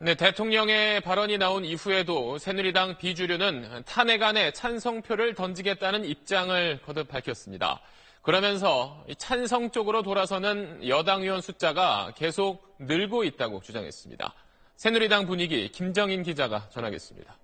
네, 대통령의 발언이 나온 이후에도 새누리당 비주류는 탄핵안에 찬성표를 던지겠다는 입장을 거듭 밝혔습니다. 그러면서 찬성 쪽으로 돌아서는 여당 의원 숫자가 계속 늘고 있다고 주장했습니다. 새누리당 분위기 김정인 기자가 전하겠습니다.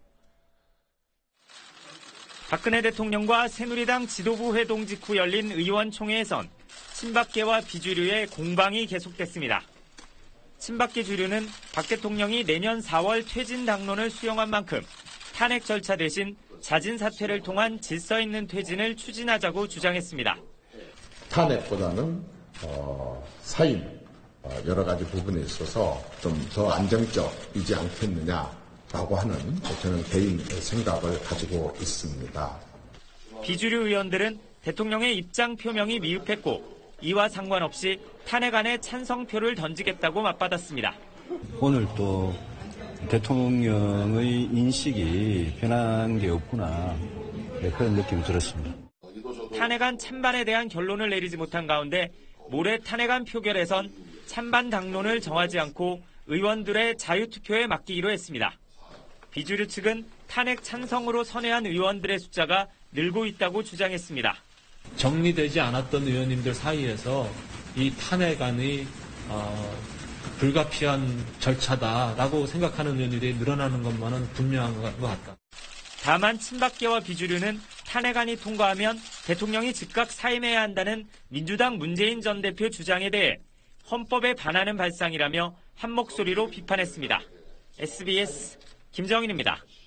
박근혜 대통령과 새누리당 지도부 회동 직후 열린 의원총회에선 친박계와 비주류의 공방이 계속됐습니다. 친박계 주류는 박 대통령이 내년 4월 퇴진 당론을 수용한 만큼 탄핵 절차 대신 자진 사퇴를 통한 질서 있는 퇴진을 추진하자고 주장했습니다. 탄핵보다는 사임 여러 가지 부분에 있어서 좀 더 안정적이지 않겠느냐라고 하는 저는 개인 생각을 가지고 있습니다. 비주류 의원들은 대통령의 입장 표명이 미흡했고 이와 상관없이 탄핵안에 찬성표를 던지겠다고 맞받았습니다. 오늘 또 대통령의 인식이 변한 게 없구나 그런 느낌이 들었습니다. 탄핵안 찬반에 대한 결론을 내리지 못한 가운데 모레 탄핵안 표결에선 찬반 당론을 정하지 않고 의원들의 자유투표에 맡기기로 했습니다. 비주류 측은 탄핵 찬성으로 선회한 의원들의 숫자가 늘고 있다고 주장했습니다. 정리되지 않았던 의원님들 사이에서 이 탄핵안이 불가피한 절차다라고 생각하는 의원들이 늘어나는 것만은 분명한 것 같다. 다만 친박계와 비주류는 탄핵안이 통과하면 대통령이 즉각 사임해야 한다는 민주당 문재인 전 대표 주장에 대해 헌법에 반하는 발상이라며 한 목소리로 비판했습니다. SBS 김정인입니다.